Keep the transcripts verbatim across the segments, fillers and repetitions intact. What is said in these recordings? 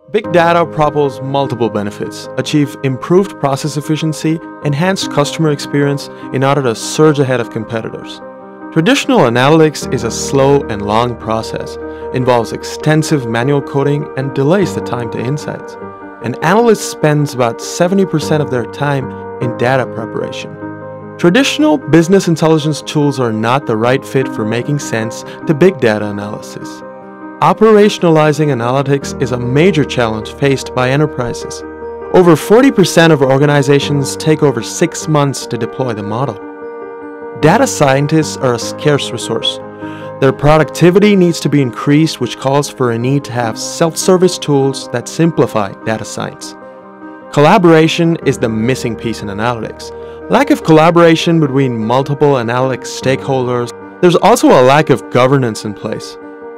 Big data propels multiple benefits, achieve improved process efficiency, enhanced customer experience in order to surge ahead of competitors. Traditional analytics is a slow and long process, involves extensive manual coding and delays the time to insights. An analyst spends about seventy percent of their time in data preparation. Traditional business intelligence tools are not the right fit for making sense to big data analysis. Operationalizing analytics is a major challenge faced by enterprises. Over forty percent of organizations take over six months to deploy the model. Data scientists are a scarce resource. Their productivity needs to be increased, which calls for a need to have self-service tools that simplify data science. Collaboration is the missing piece in analytics. Lack of collaboration between multiple analytics stakeholders. There's also a lack of governance in place.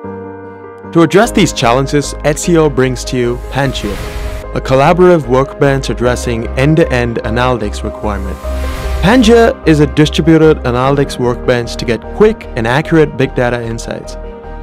To address these challenges, Etsio brings to you Pangea, a collaborative workbench addressing end-to-end analytics requirement. Pangea is a distributed analytics workbench to get quick and accurate big data insights.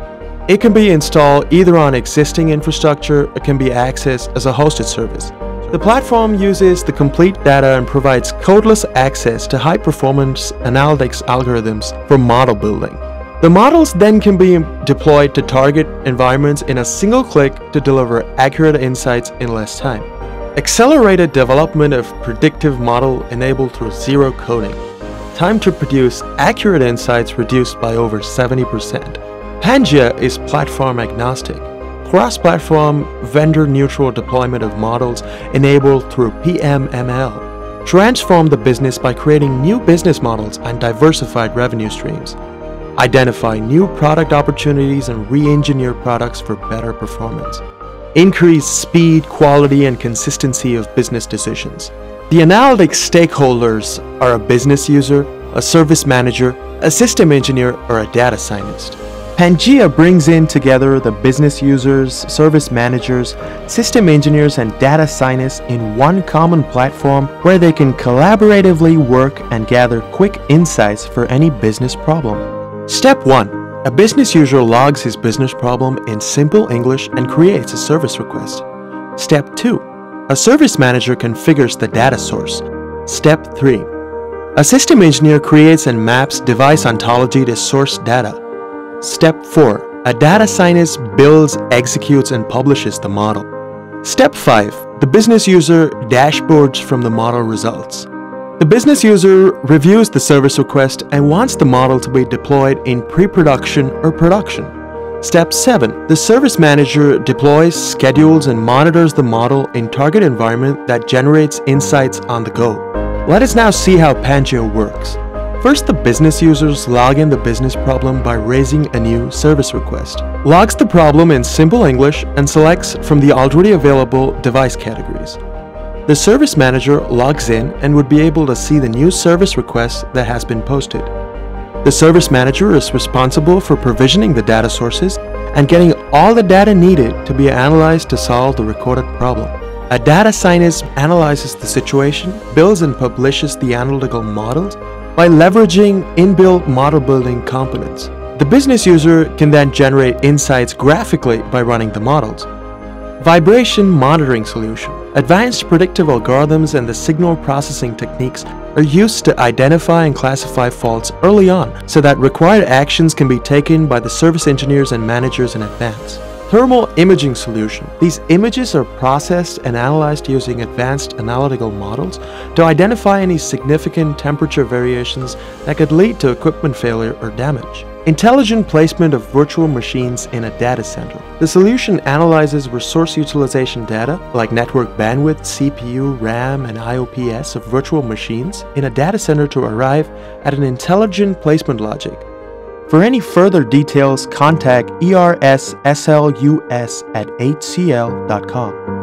It can be installed either on existing infrastructure or can be accessed as a hosted service. The platform uses the complete data and provides codeless access to high-performance analytics algorithms for model building. The models then can be deployed to target environments in a single click to deliver accurate insights in less time. Accelerated development of predictive model enabled through zero coding. Time to produce accurate insights reduced by over seventy percent. Pangea is platform agnostic. Cross-platform, vendor-neutral deployment of models enabled through P M M L. Transform the business by creating new business models and diversified revenue streams. Identify new product opportunities and re-engineer products for better performance. Increase speed, quality, and consistency of business decisions. The analytics stakeholders are a business user, a service manager, a system engineer, or a data scientist. Pangea brings in together the business users, service managers, system engineers, and data scientists in one common platform where they can collaboratively work and gather quick insights for any business problem. Step one. A business user logs his business problem in simple English and creates a service request. Step two. A service manager configures the data source. Step three. A system engineer creates and maps device ontology to source data. Step four. A data scientist builds, executes, and publishes the model. Step five. The business user dashboards from the model results. The business user reviews the service request and wants the model to be deployed in pre-production or production. Step seven. The service manager deploys, schedules, and monitors the model in target environment that generates insights on the go. Let us now see how Pangea works. First, the business users log in the business problem by raising a new service request. Logs the problem in simple English and selects from the already available device categories. The service manager logs in and would be able to see the new service request that has been posted. The service manager is responsible for provisioning the data sources and getting all the data needed to be analyzed to solve the recorded problem. A data scientist analyzes the situation, builds and publishes the analytical models by leveraging inbuilt model building components. The business user can then generate insights graphically by running the models. Vibration monitoring solution. Advanced predictive algorithms and the signal processing techniques are used to identify and classify faults early on so that required actions can be taken by the service engineers and managers in advance. Thermal imaging solution. These images are processed and analyzed using advanced analytical models to identify any significant temperature variations that could lead to equipment failure or damage. Intelligent placement of virtual machines in a data center. The solution analyzes resource utilization data like network bandwidth, C P U, RAM, and I O P S of virtual machines in a data center to arrive at an intelligent placement logic. For any further details, contact E R S S L U S at H C L dot com.